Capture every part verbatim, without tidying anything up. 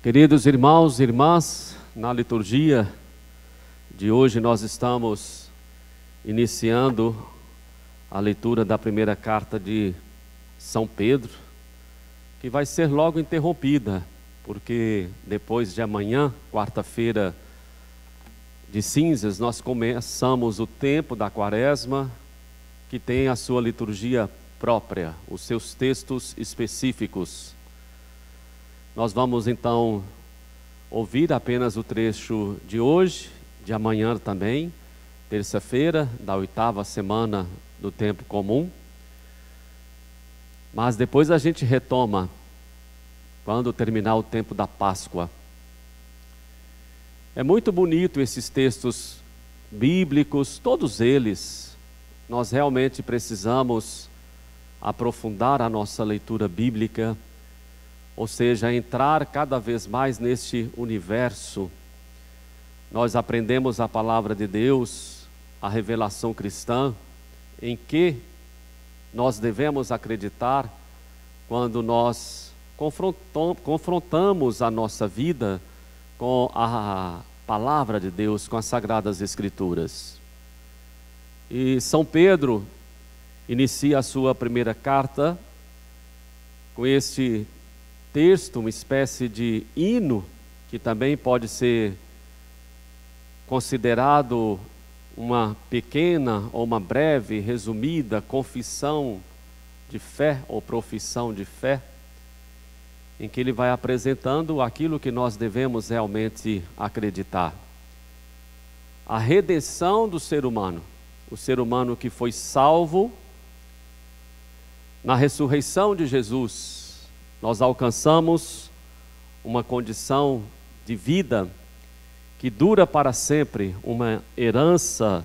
Queridos irmãos e irmãs, na liturgia de hoje nós estamos iniciando a leitura da primeira carta de São Pedro, que vai ser logo interrompida, porque depois de amanhã, quarta-feira de cinzas, nós começamos o tempo da quaresma, que tem a sua liturgia própria, os seus textos específicos. Nós vamos então ouvir apenas o trecho de hoje, de amanhã também, terça-feira, da oitava semana do tempo comum. Mas depois a gente retoma, quando terminar o tempo da Páscoa. É muito bonito esses textos bíblicos, todos eles. Nós realmente precisamos aprofundar a nossa leitura bíblica, ou seja, entrar cada vez mais neste universo. Nós aprendemos a palavra de Deus, a revelação cristã, em que nós devemos acreditar quando nós confrontamos a nossa vida com a palavra de Deus, com as Sagradas Escrituras. E São Pedro inicia a sua primeira carta com este texto, uma espécie de hino, que também pode ser considerado uma pequena ou uma breve, resumida confissão de fé ou profissão de fé, em que ele vai apresentando aquilo que nós devemos realmente acreditar. A redenção do ser humano, o ser humano que foi salvo na ressurreição de Jesus. Nós alcançamos uma condição de vida que dura para sempre, uma herança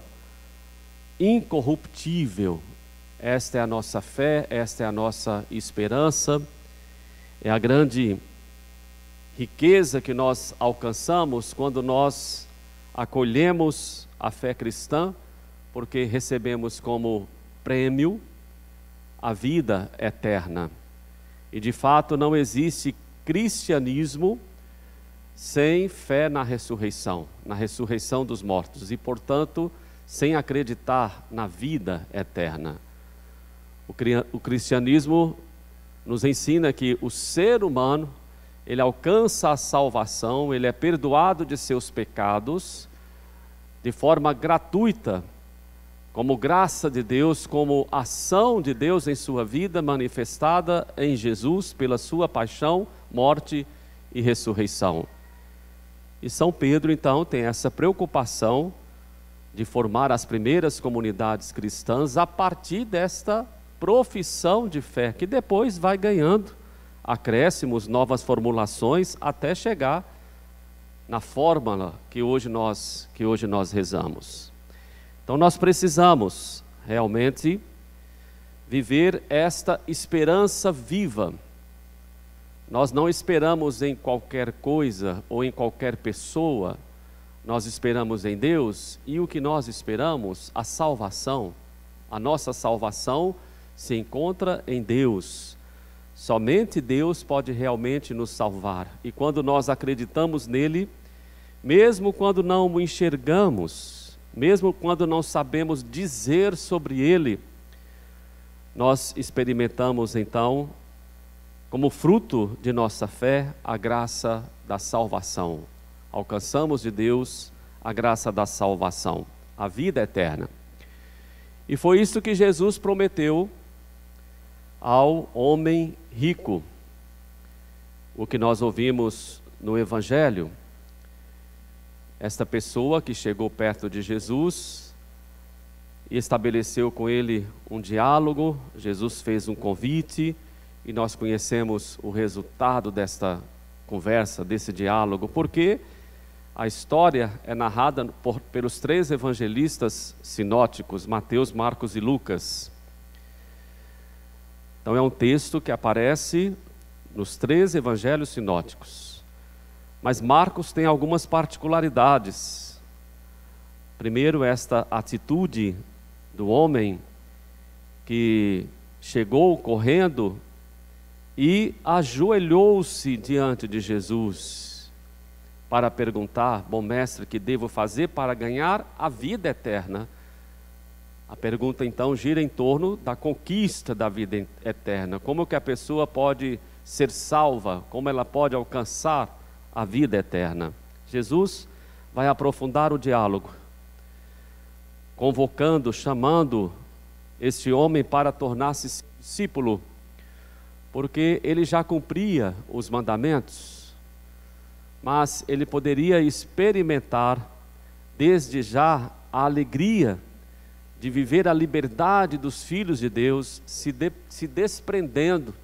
incorruptível. Esta é a nossa fé, esta é a nossa esperança, é a grande riqueza que nós alcançamos quando nós acolhemos a fé cristã, porque recebemos como prêmio a vida eterna. E de fato não existe cristianismo sem fé na ressurreição, na ressurreição dos mortos, e portanto sem acreditar na vida eterna. O cristianismo nos ensina que o ser humano, ele alcança a salvação, ele é perdoado de seus pecados de forma gratuita, como graça de Deus, como ação de Deus em sua vida, manifestada em Jesus pela sua paixão, morte e ressurreição. E São Pedro então tem essa preocupação de formar as primeiras comunidades cristãs a partir desta profissão de fé, que depois vai ganhando acréscimos, novas formulações, até chegar na fórmula que hoje nós, que hoje nós rezamos. Então nós precisamos realmente viver esta esperança viva. Nós não esperamos em qualquer coisa ou em qualquer pessoa, nós esperamos em Deus, e o que nós esperamos? A salvação. A nossa salvação se encontra em Deus. Somente Deus pode realmente nos salvar. E quando nós acreditamos nele, mesmo quando não o enxergamos, mesmo quando não sabemos dizer sobre ele, nós experimentamos então, como fruto de nossa fé, a graça da salvação. Alcançamos de Deus a graça da salvação, a vida eterna. E foi isso que Jesus prometeu ao homem rico. O que nós ouvimos no Evangelho, esta pessoa que chegou perto de Jesus e estabeleceu com ele um diálogo. Jesus fez um convite e nós conhecemos o resultado desta conversa, desse diálogo, porque a história é narrada por, pelos três evangelistas sinóticos, Mateus, Marcos e Lucas. Então é um texto que aparece nos três evangelhos sinóticos. Mas Marcos tem algumas particularidades. Primeiro, esta atitude do homem que chegou correndo e ajoelhou-se diante de Jesus. para perguntar: bom mestre, que devo fazer para ganhar a vida eterna? A pergunta então gira em torno da conquista da vida eterna. Como que a pessoa pode ser salva? Como ela pode alcançar a vida eterna? Jesus vai aprofundar o diálogo, convocando, chamando este homem para tornar-se discípulo, porque ele já cumpria os mandamentos, mas ele poderia experimentar desde já a alegria de viver a liberdade dos filhos de Deus, se, de, se desprendendo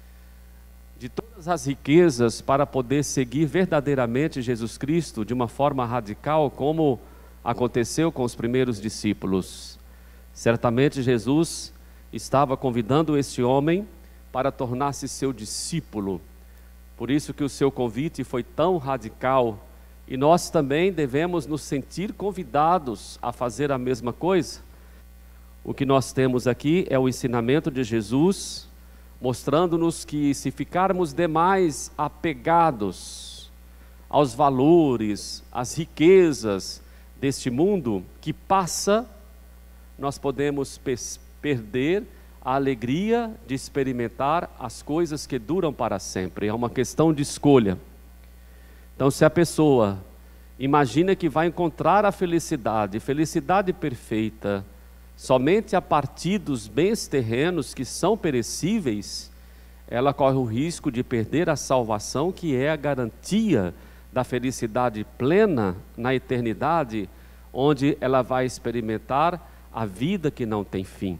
de todas as riquezas para poder seguir verdadeiramente Jesus Cristo de uma forma radical, como aconteceu com os primeiros discípulos. Certamente Jesus estava convidando este homem para tornar-se seu discípulo. Por isso que o seu convite foi tão radical, e nós também devemos nos sentir convidados a fazer a mesma coisa. O que nós temos aqui é o ensinamento de Jesus, mostrando-nos que se ficarmos demais apegados aos valores, às riquezas deste mundo que passa, nós podemos perder a alegria de experimentar as coisas que duram para sempre. É uma questão de escolha. Então, se a pessoa imagina que vai encontrar a felicidade, felicidade perfeita, somente a partir dos bens terrenos que são perecíveis, ela corre o risco de perder a salvação, que é a garantia da felicidade plena na eternidade, onde ela vai experimentar a vida que não tem fim.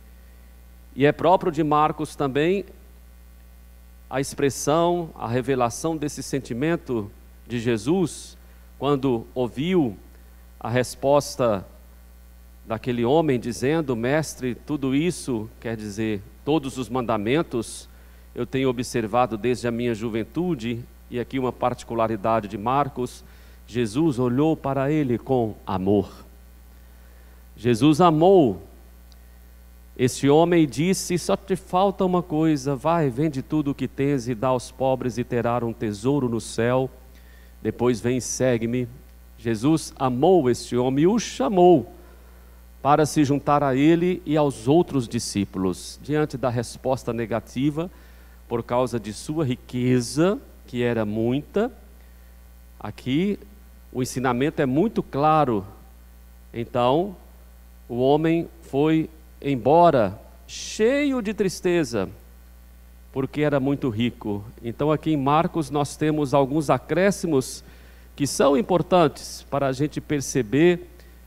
E é próprio de Marcos também a expressão, a revelação desse sentimento de Jesus, quando ouviu a resposta daquele homem dizendo: mestre, tudo isso, quer dizer, todos os mandamentos, eu tenho observado desde a minha juventude. E aqui uma particularidade de Marcos: Jesus olhou para ele com amor. Jesus amou este homem e disse: só te falta uma coisa, vai, vende tudo o que tens e dá aos pobres e terás um tesouro no céu, depois vem e segue-me. Jesus amou este homem e o chamou para se juntar a ele e aos outros discípulos. Diante da resposta negativa, por causa de sua riqueza, que era muita, aqui o ensinamento é muito claro. Então, o homem foi embora cheio de tristeza, porque era muito rico. Então, aqui em Marcos nós temos alguns acréscimos que são importantes para a gente perceber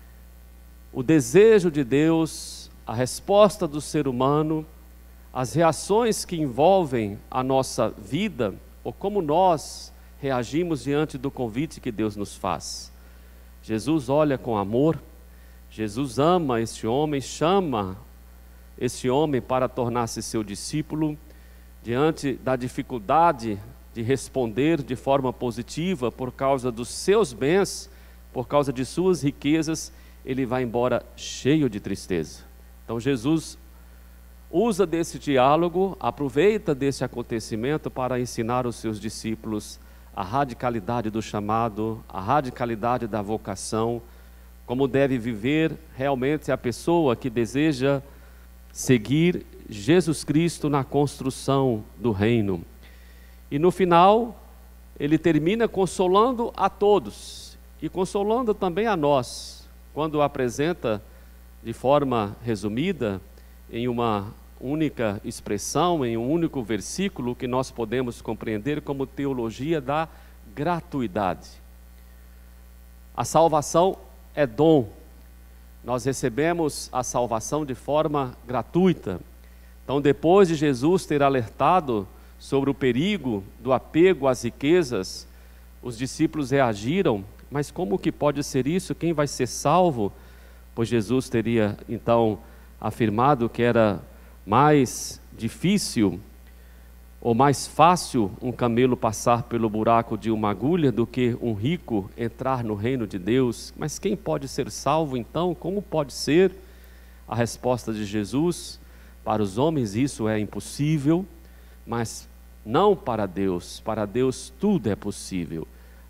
o desejo de Deus, a resposta do ser humano, as reações que envolvem a nossa vida, ou como nós reagimos diante do convite que Deus nos faz. Jesus olha com amor, Jesus ama este homem, chama este homem para tornar-se seu discípulo. Diante da dificuldade de responder de forma positiva por causa dos seus bens, por causa de suas riquezas, ele vai embora cheio de tristeza. Então Jesus usa desse diálogo, aproveita desse acontecimento para ensinar os seus discípulos a radicalidade do chamado, a radicalidade da vocação, como deve viver realmente a pessoa que deseja seguir Jesus Cristo na construção do reino. E no final, ele termina consolando a todos e consolando também a nós, quando apresenta de forma resumida, em uma única expressão, em um único versículo, que nós podemos compreender como teologia da gratuidade. A salvação é dom. Nós recebemos a salvação de forma gratuita. Então, depois de Jesus ter alertado sobre o perigo do apego às riquezas, os discípulos reagiram: mas como que pode ser isso? Quem vai ser salvo? Pois Jesus teria então afirmado que era mais difícil ou mais fácil um camelo passar pelo buraco de uma agulha do que um rico entrar no reino de Deus. Mas quem pode ser salvo então? Como pode ser? A resposta de Jesus: para os homens isso é impossível, mas não para Deus. Para Deus tudo é possível.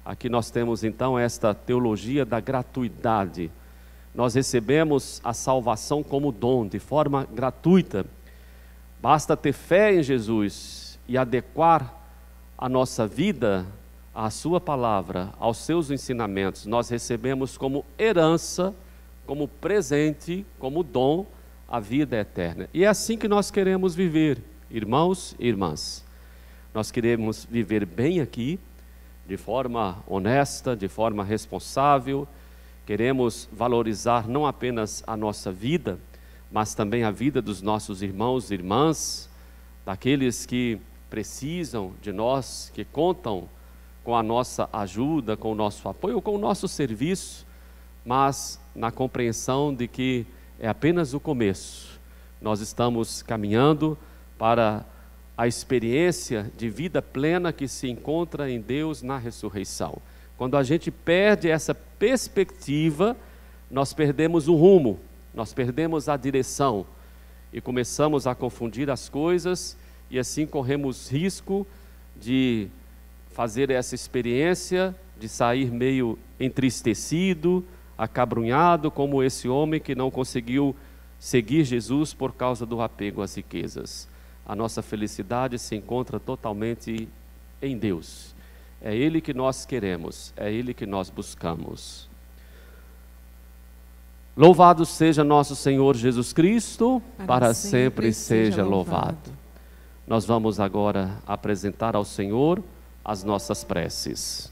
Aqui nós temos então esta teologia da gratuidade. Nós recebemos a salvação como dom, de forma gratuita. Basta ter fé em Jesus e adequar a nossa vida à sua palavra, aos seus ensinamentos. Nós recebemos como herança, como presente, como dom, a vida eterna. E é assim que nós queremos viver, irmãos e irmãs. Nós queremos viver bem aqui, de forma honesta, de forma responsável. Queremos valorizar não apenas a nossa vida, mas também a vida dos nossos irmãos e irmãs, daqueles que precisam de nós, que contam com a nossa ajuda, com o nosso apoio, com o nosso serviço, mas na compreensão de que é apenas o começo. Nós estamos caminhando para a experiência de vida plena que se encontra em Deus na ressurreição. Quando a gente perde essa perspectiva, nós perdemos o rumo, nós perdemos a direção e começamos a confundir as coisas e assim corremos risco de fazer essa experiência, de sair meio entristecido, acabrunhado, como esse homem que não conseguiu seguir Jesus por causa do apego às riquezas. A nossa felicidade se encontra totalmente em Deus. É Ele que nós queremos, é Ele que nós buscamos. Louvado seja nosso Senhor Jesus Cristo, para, para sempre, sempre seja louvado. louvado. Nós vamos agora apresentar ao Senhor as nossas preces.